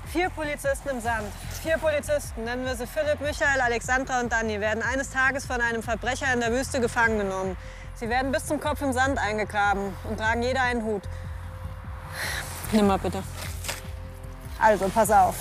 4 Polizisten im Sand. 4 Polizisten, nennen wir sie Philipp, Michael, Alexandra und Dani, werden eines Tages von einem Verbrecher in der Wüste gefangen genommen. Sie werden bis zum Kopf im Sand eingegraben und tragen jeder einen Hut. Nimm mal bitte. Also, pass auf.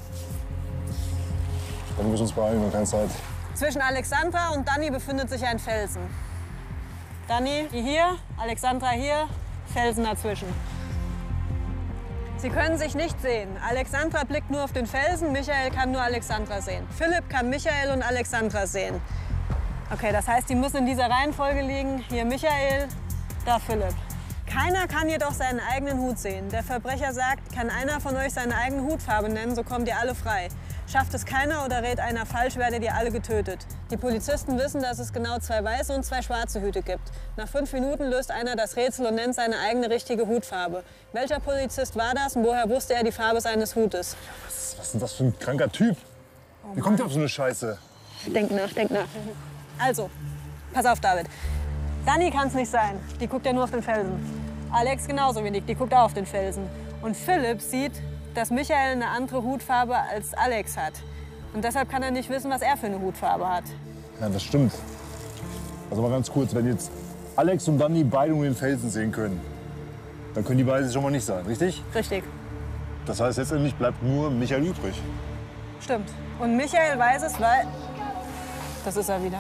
Dann müssen wir uns beeilen, wir haben keine Zeit. Zwischen Alexandra und Dani befindet sich ein Felsen. Dani, die hier, Alexandra hier, Felsen dazwischen. Sie können sich nicht sehen. Alexandra blickt nur auf den Felsen, Michael kann nur Alexandra sehen. Philipp kann Michael und Alexandra sehen. Okay, das heißt, die müssen in dieser Reihenfolge liegen. Hier Michael, da Philipp. Keiner kann jedoch seinen eigenen Hut sehen. Der Verbrecher sagt, kann einer von euch seine eigene Hutfarbe nennen, so kommt ihr alle frei. Schafft es keiner oder rät einer falsch, werdet ihr alle getötet. Die Polizisten wissen, dass es genau 2 weiße und 2 schwarze Hüte gibt. Nach 5 Minuten löst einer das Rätsel und nennt seine eigene richtige Hutfarbe. Welcher Polizist war das und woher wusste er die Farbe seines Hutes? Was ist denn das für ein kranker Typ? Wie kommt der auf so eine Scheiße? Denk nach, denk nach. Also, pass auf, David. Dani kann es nicht sein. Die guckt ja nur auf den Felsen. Alex genauso wenig. Die guckt auch auf den Felsen. Und Philipp sieht, dass Michael eine andere Hutfarbe als Alex hat. Und deshalb kann er nicht wissen, was er für eine Hutfarbe hat. Ja, das stimmt. Also mal ganz kurz, wenn jetzt Alex und Dani beide nur den Felsen sehen können, dann können die beiden schon mal nicht sein, richtig? Richtig. Das heißt, letztendlich bleibt nur Michael übrig. Stimmt. Und Michael weiß es, weil... Das ist er wieder.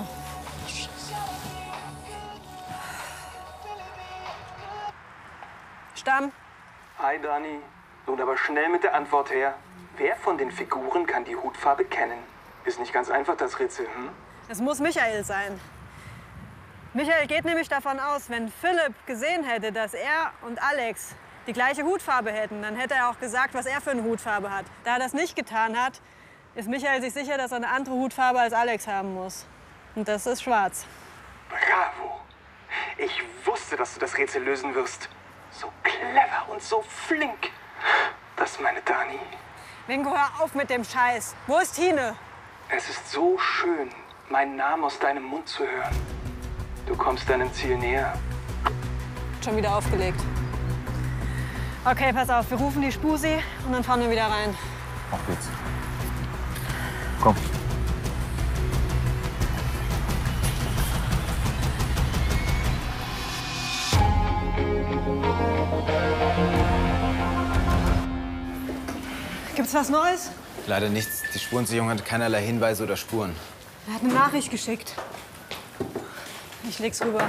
Stamm. Hi, Dani. Nun aber schnell mit der Antwort her. Wer von den Figuren kann die Hutfarbe kennen? Ist nicht ganz einfach, das Rätsel, hm? Es muss Michael sein. Michael geht nämlich davon aus, wenn Philipp gesehen hätte, dass er und Alex die gleiche Hutfarbe hätten, dann hätte er auch gesagt, was er für eine Hutfarbe hat. Da er das nicht getan hat, ist Michael sich sicher, dass er eine andere Hutfarbe als Alex haben muss. Und das ist schwarz. Bravo! Ich wusste, dass du das Rätsel lösen wirst. So clever und so flink. Das ist meine Dani. Winko, hör auf mit dem Scheiß. Wo ist Tine? Es ist so schön, meinen Namen aus deinem Mund zu hören. Du kommst deinem Ziel näher. Schon wieder aufgelegt. Okay, pass auf, wir rufen die Spusi und dann fahren wir wieder rein. Auf geht's. Komm. Gibt's was Neues? Leider nichts. Die Spurensicherung hat keinerlei Hinweise oder Spuren. Er hat eine Nachricht geschickt. Ich leg's rüber.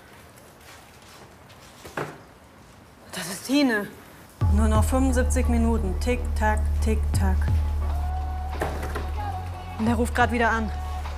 Das ist Tine. Nur noch 75 Minuten. Tick, tack, tick, tack. Und er ruft gerade wieder an.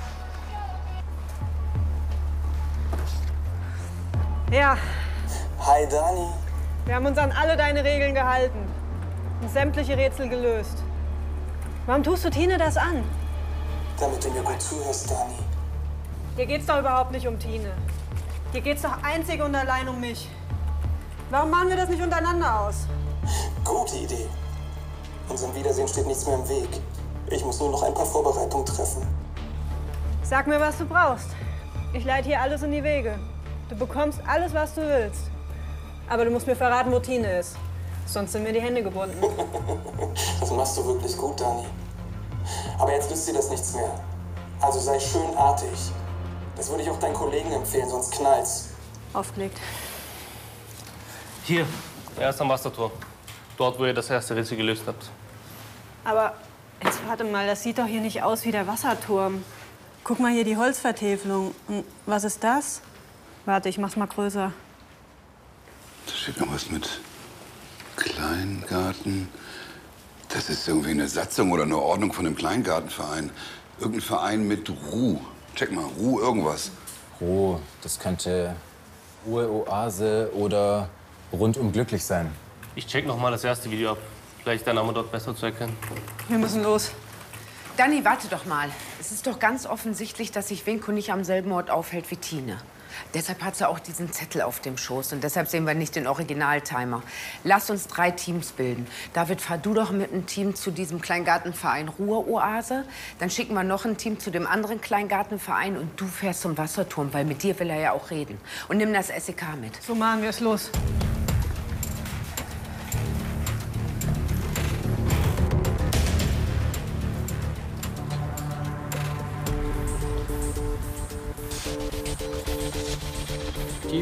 Ja, Hi, Dani. wir haben uns an alle deine Regeln gehalten und sämtliche Rätsel gelöst. Warum tust du Tine das an? Damit du mir gut zuhörst, Dani. Hier geht's doch überhaupt nicht um Tine. Hier geht's doch einzig und allein um mich. Warum machen wir das nicht untereinander aus? Gute Idee. Unserem Wiedersehen steht nichts mehr im Weg. Ich muss nur noch ein paar Vorbereitungen treffen. Sag mir, was du brauchst. Ich leite hier alles in die Wege. Du bekommst alles, was du willst. Aber du musst mir verraten, wo Tine ist. Sonst sind mir die Hände gebunden. Das machst du wirklich gut, Dani. Aber jetzt nützt dir das nichts mehr. Also sei schön artig. Das würde ich auch deinen Kollegen empfehlen, sonst knallt's. Aufgelegt. Hier, erst am Wasserturm. Dort, wo ihr das erste Rätsel gelöst habt. Aber jetzt warte mal, das sieht doch hier nicht aus wie der Wasserturm. Guck mal hier die Holzvertäfelung. Und was ist das? Warte, ich mach's mal größer. Da steht irgendwas mit Kleingarten. Das ist irgendwie eine Satzung oder eine Ordnung von einem Kleingartenverein. Irgendein Verein mit Ruh. Check mal, Ruh irgendwas. Ruhe, das könnte Ruhe, Oase oder rundum glücklich sein. Ich check noch mal das erste Video ab. Vielleicht ist der Name dort besser zu erkennen. Wir müssen los. Dani, warte doch mal. Es ist doch ganz offensichtlich, dass sich Winko nicht am selben Ort aufhält wie Tine. Deshalb hat sie auch diesen Zettel auf dem Schoß und deshalb sehen wir nicht den Originaltimer. Lass uns 3 Teams bilden. David, fahr du doch mit einem Team zu diesem Kleingartenverein Ruhr-Oase. Dann schicken wir noch ein Team zu dem anderen Kleingartenverein und du fährst zum Wasserturm, weil mit dir will er ja auch reden. Und nimm das SEK mit. So machen wir es, los.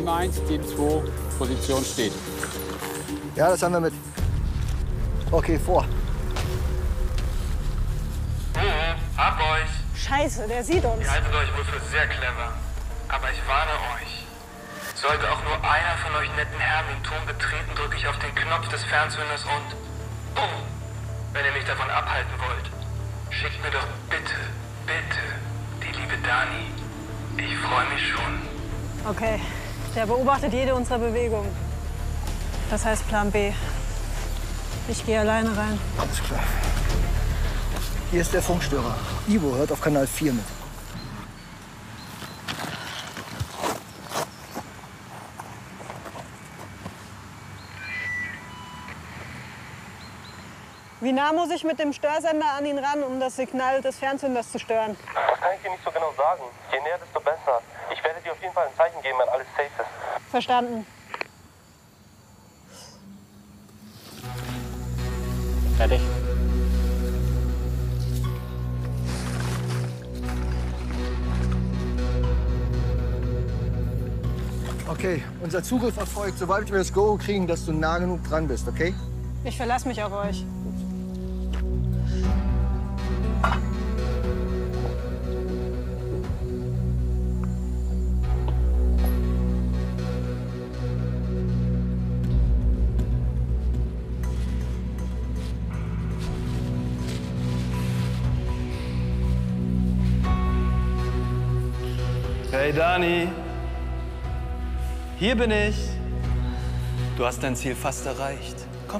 Team 1, Team 2, Position steht. Ja, das haben wir mit. Okay, vor. Hab euch. Scheiße, der sieht uns. Ihr haltet euch wohl für sehr clever. Aber ich warne euch. Sollte auch nur einer von euch netten Herren den Turm betreten, drücke ich auf den Knopf des Fernzünders und BUM! Wenn ihr mich davon abhalten wollt, schickt mir doch bitte, bitte die liebe Dani. Ich freue mich schon. Okay, der beobachtet jede unserer Bewegungen. Das heißt Plan B. Ich gehe alleine rein. Alles klar. Hier ist der Funkstörer. Ivo hört auf Kanal 4 mit. Wie nah muss ich mit dem Störsender an ihn ran, um das Signal des Fernzünders zu stören? Das kann ich dir nicht so genau sagen. Je näher, desto besser. Ich werde dir auf jeden Fall ein Zeichen geben, wenn alles safe ist. Verstanden. Fertig. Okay, unser Zugriff erfolgt, sobald wir das Go kriegen, dass du nah genug dran bist, okay? Ich verlasse mich auf euch. Hey Dani, hier bin ich. Du hast dein Ziel fast erreicht. Komm.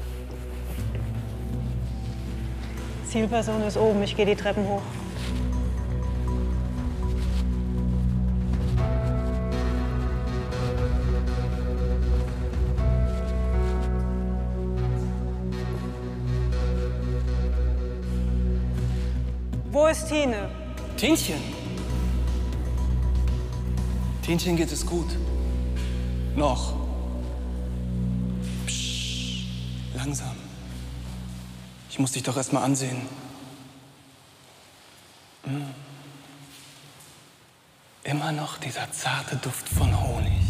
Zielperson ist oben, ich gehe die Treppen hoch. Wo ist Tine? Tinchen. Tinchen geht es gut. Noch. Psst. Langsam. Ich muss dich doch erst mal ansehen. Immer noch dieser zarte Duft von Honig.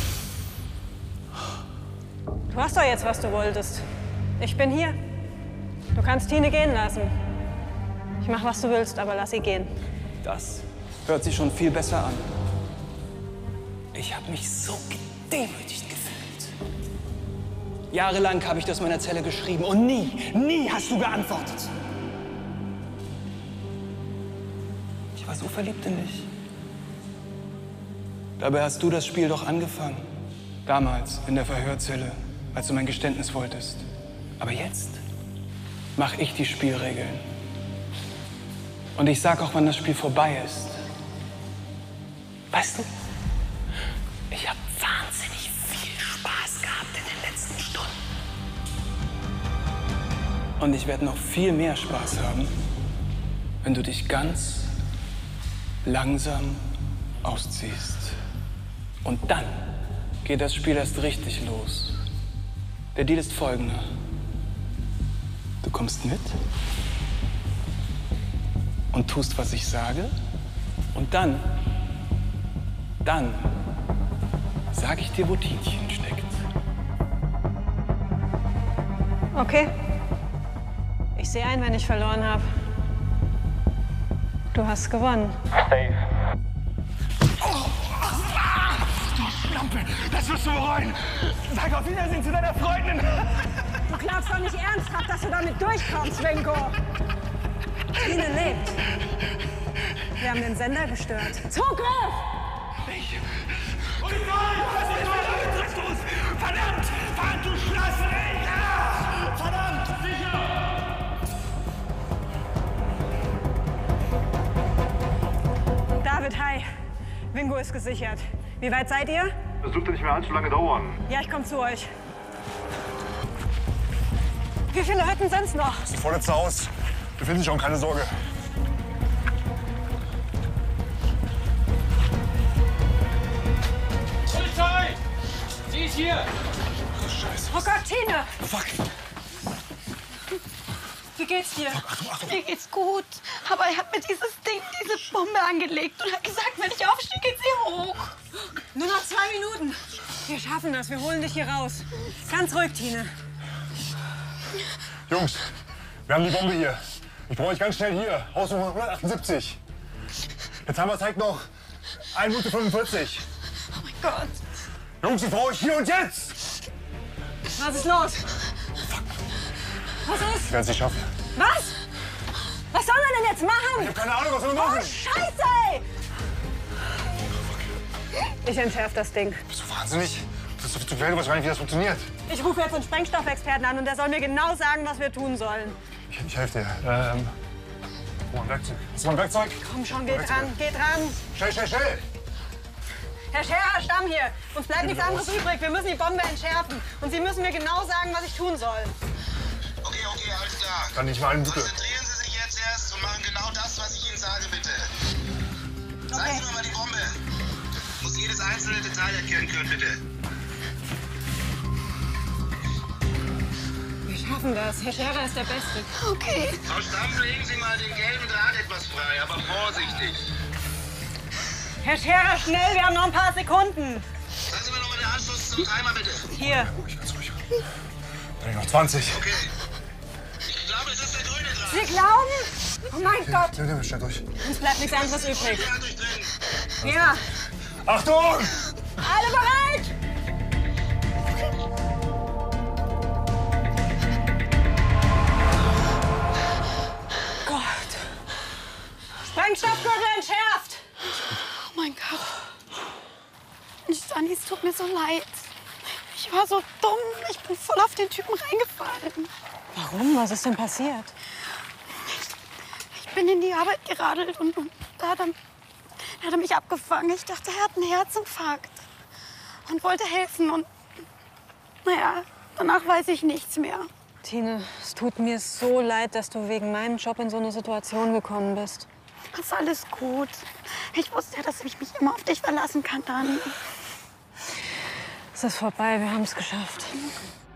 Du hast doch jetzt, was du wolltest. Ich bin hier. Du kannst Tine gehen lassen. Ich mach, was du willst, aber lass sie gehen. Das hört sich schon viel besser an. Ich habe mich so gedemütigt gefühlt. Jahrelang habe ich das meiner Zelle geschrieben und nie hast du geantwortet. Ich war so verliebt in dich. Dabei hast du das Spiel doch angefangen. Damals in der Verhörzelle, als du mein Geständnis wolltest. Aber jetzt mache ich die Spielregeln. Und ich sag auch, wann das Spiel vorbei ist. Weißt du? Ich habe wahnsinnig viel Spaß gehabt in den letzten Stunden. Und ich werde noch viel mehr Spaß haben, wenn du dich ganz langsam ausziehst. Und dann geht das Spiel erst richtig los. Der Deal ist folgender. Du kommst mit und tust, was ich sage. Und dann sag ich dir, wo Tinchen steckt. Okay. Ich sehe ein, wenn ich verloren habe. Du hast gewonnen. Safe. Du Schlampe, das wirst du bereuen. Sag auf Wiedersehen zu deiner Freundin. Du glaubst doch nicht ernsthaft, dass du damit durchkommst, Winko. Tine lebt. Wir haben den Sender gestört. Zugriff! Verdammt! Verdammt, du Schloss! Ja! Verdammt! Sicher! David, hi. Wingo ist gesichert. Wie weit seid ihr? Das dürfte nicht mehr allzu lange dauern. Ja, ich komme zu euch. Wie viele Hütten sind's noch? Das ist das vorletzte Haus. Befinden sich schon, keine Sorge. Polizei! Sie ist hier! Ach, Scheiße. Oh Gott, Tine! Fuck. Wie geht's dir? Achtung. Mir geht's gut. Aber er hat mir diese Bombe angelegt und hat gesagt, wenn ich aufstehe, geht sie hoch. Nur noch 2 Minuten. Wir schaffen das. Wir holen dich hier raus. Ganz ruhig, Tine. Jungs, wir haben die Bombe hier. Ich brauche euch ganz schnell hier. Hausnummer 178. Der Timer zeigt noch 1 Minute 45. Oh mein Gott. Jungs, ich brauche euch hier und jetzt. Was ist los? Was ist? Ich werde es nicht schaffen. Was? Was sollen wir denn jetzt machen? Ich habe keine Ahnung, was wir machen. Oh, Scheiße, ey! Ich entschärfe das Ding. Bist du wahnsinnig? Das ist doch zu quälen, wahrscheinlich, wie das funktioniert. Ich rufe jetzt einen Sprengstoffexperten an und der soll mir genau sagen, was wir tun sollen. Ich helfe dir. Wo ein Werkzeug? Hast du mal ein Werkzeug? Komm schon, geht ran, geht ran. Schnell, schnell, schnell! Herr Scherer, Stamm hier. Uns bleibt nichts anderes übrig. Wir müssen die Bombe entschärfen. Und Sie müssen mir genau sagen, was ich tun soll. Okay, alles klar. Dann nicht mal eine Minute. Konzentrieren Sie sich jetzt erst und machen genau das, was ich Ihnen sage, bitte. Zeigen Sie mir mal die Bombe. Ich muss jedes einzelne Detail erkennen können, bitte. Wir schaffen das. Herr Scherer ist der Beste. Okay. Frau Stamm, legen Sie mal den gelben Draht etwas frei, aber vorsichtig. Herr Scherer, schnell, wir haben noch ein paar Sekunden. Sagen Sie mir noch mal den Anschluss zum Timer, bitte. Hier. Ruhig, ganz ruhig. Dann noch 20. Okay. Ich glaube, es ist der grüne Draht. Sie glauben? Oh mein Gott. Nimm schnell durch. Uns bleibt nichts anderes übrig. Ja. Achtung! Alle bereit? Gott. Sprengstoffgürtel entschärft. Oh mein Gott. Dani, es tut mir so leid. Ich war so dumm. Ich bin voll auf den Typen reingefallen. Warum? Was ist denn passiert? Ich bin in die Arbeit geradelt und da hat er mich abgefangen. Ich dachte, er hat einen Herzinfarkt und wollte helfen. Und naja, danach weiß ich nichts mehr. Tine, es tut mir so leid, dass du wegen meinem Job in so eine Situation gekommen bist. Ist alles gut. Ich wusste ja, dass ich mich immer auf dich verlassen kann, Dani. Es ist vorbei, wir haben es geschafft.